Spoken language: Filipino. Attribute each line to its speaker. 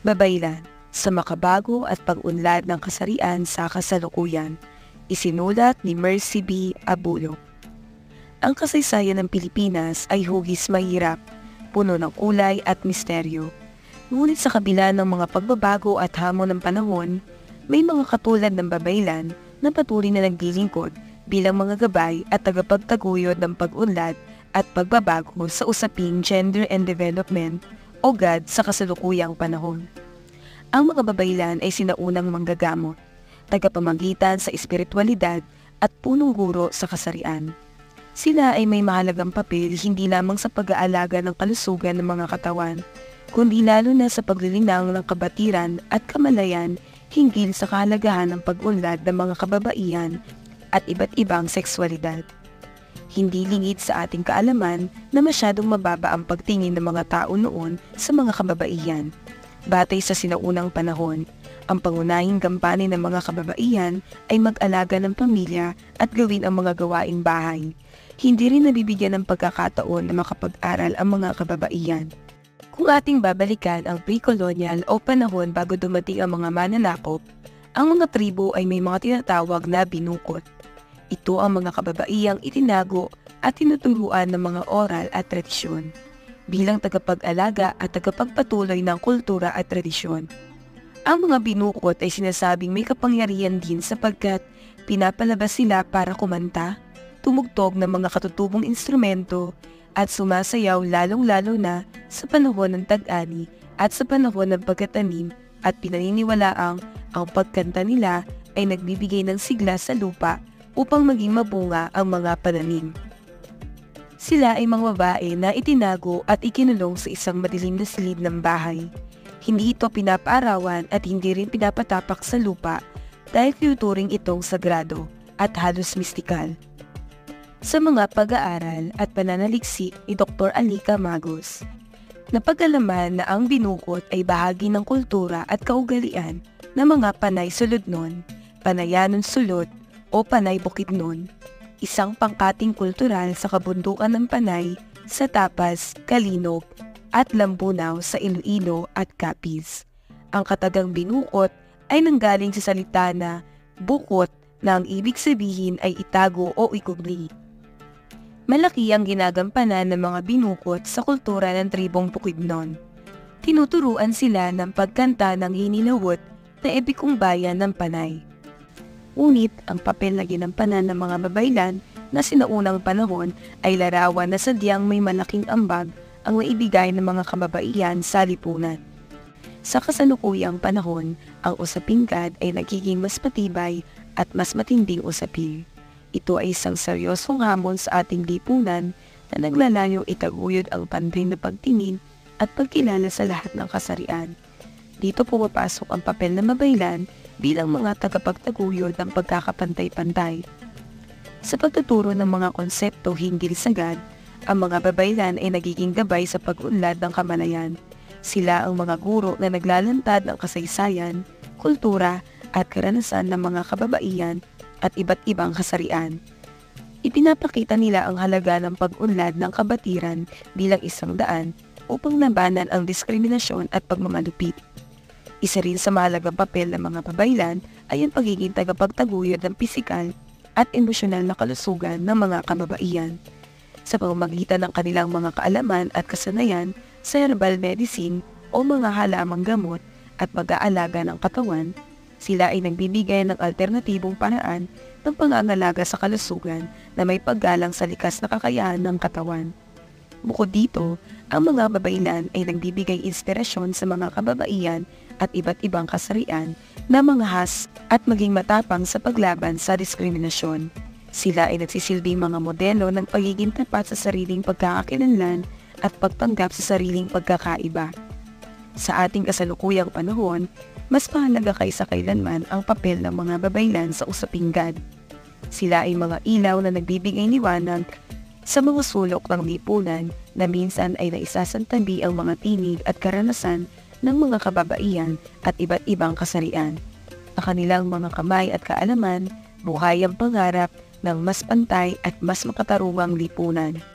Speaker 1: Babaylan, sa makabago at pag-unlad ng kasarian sa kasalukuyan. Isinulat ni Mercy B. Abulo. Ang kasaysayan ng Pilipinas ay hugis mahirap, puno ng kulay at misteryo. Ngunit sa kabila ng mga pagbabago at hamon ng panahon, may mga katulad ng Babaylan na patuloy na naglilingkod bilang mga gabay at tagapagtaguyod ng pag-unlad at pagbabago sa usaping gender and development o GAD sa kasalukuyang panahon. Ang mga babaylan ay sinaunang manggagamot, tagapamagitan sa espiritualidad at punong guro sa kasarian. Sila ay may mahalagang papel hindi lamang sa pag-aalaga ng kalusugan ng mga katawan, kundi lalo na sa paglilinang ng kabatiran at kamalayan hinggil sa kahalagahan ng pag-unlad ng mga kababaihan at iba't ibang sexualidad. Hindi lingid sa ating kaalaman na masyadong mababa ang pagtingin ng mga tao noon sa mga kababaihan. Batay sa sinaunang panahon, ang pangunahing gampanin ng mga kababaihan ay mag-alaga ng pamilya at gawin ang mga gawaing bahay. Hindi rin nabibigyan ng pagkakataon na makapag-aral ang mga kababaihan. Kung ating babalikan ang pre-colonial o panahon bago dumating ang mga mananakop, ang mga tribo ay may mga tinatawag na binukod. Ito ang mga kababaihang itinago at tinuturuan ng mga oral at tradisyon bilang tagapag-alaga at tagapagpatuloy ng kultura at tradisyon. Ang mga binukod ay sinasabing may kapangyarihan din sapagkat pinapalabas sila para kumanta, tumugtog ng mga katutubong instrumento at sumasayaw lalong-lalo na sa panahon ng tag-ani at sa panahon ng pagkatanim at pinaniniwalaang ang pagkanta nila ay nagbibigay ng sigla sa lupa upang maging mabunga ang mga pananim. Sila ay mga babae na itinago at ikinulong sa isang madilim na silid ng bahay. Hindi ito pinapaarawan at hindi rin pinapatapak sa lupa dahil tinuturing itong sagrado at halos mistikal. Sa mga pag-aaral at pananaliksik ni Dr. Alika Magos, napag-alaman na ang binukod ay bahagi ng kultura at kaugalian ng mga Panay Suludnon, Panayanon Sulod, o Panay Bukidnon, isang pangkating kultural sa kabundukan ng Panay sa Tapas, Kalinog, at Lambunaw sa Iloilo at Capiz. Ang katagang binukot ay nanggaling sa salita na bukot na ang ibig sabihin ay itago o ikubli. Malaki ang ginagampanan ng mga binukot sa kultura ng tribong Bukidnon. Tinuturuan sila ng pagkanta ng hinilawot na epikong bayan ng Panay. Ngunit ang papel na ginampanan ng mga babaylan na sinaunang panahon ay larawan na sadyang may malaking ambag ang maibigay ng mga kababaihan sa lipunan. Sa kasalukuyang panahon, ang usaping GAD ay nagiging mas matibay at mas matinding usapin. Ito ay isang seryosong hamon sa ating lipunan na naglalayong itaguyod ang pantay na pagtingin at pagkilala sa lahat ng kasarian. Dito pumapasok ang papel ng babaylan bilang mga tagapagtaguyod ng pagkakapantay-pantay. Sa pagtuturo ng mga konsepto hinggil sa GAD, ang mga babaylan ay nagiging gabay sa pag-unlad ng kamalayan. Sila ang mga guro na naglalantad ng kasaysayan, kultura at karanasan ng mga kababaihan at iba't ibang kasarian. Ipinapakita nila ang halaga ng pag-unlad ng kabatiran bilang isang daan upang labanan ang diskriminasyon at pagmamalupit. Isa rin sa mahalagang papel ng mga babaylan ay ang pagiging tagapagtaguyod ng pisikal at emosyonal na kalusugan ng mga kababaihan. Sa pamamagitan ng kanilang mga kaalaman at kasanayan sa herbal medicine o mga halamang gamot at pag-aalaga ng katawan, sila ay nagbibigay ng alternatibong paraan ng pangangalaga sa kalusugan na may paggalang sa likas na kakayahan ng katawan. Bukod dito, ang mga babaylan ay nagbibigay inspirasyon sa mga kababaihan at iba't ibang kasarian na manghas at maging matapang sa paglaban sa diskriminasyon. Sila ay nagsisilbing mga modelo ng pagiging tapat sa sariling pagkakakilanlan at pagtanggap sa sariling pagkakaiba. Sa ating kasalukuyang panahon, mas mahalaga kaysa kailanman ang papel ng mga babaylan sa usaping GAD. Sila ay mga ilaw na nagbibigay liwanag sa mga sulok ng lipunan na minsan ay naisasantabi ang mga tinig at karanasan ng mga kababaihan at iba't ibang kasarian. Sa kanilang mga kamay at kaalaman, buhay ang pangarap ng mas pantay at mas makatarungang lipunan.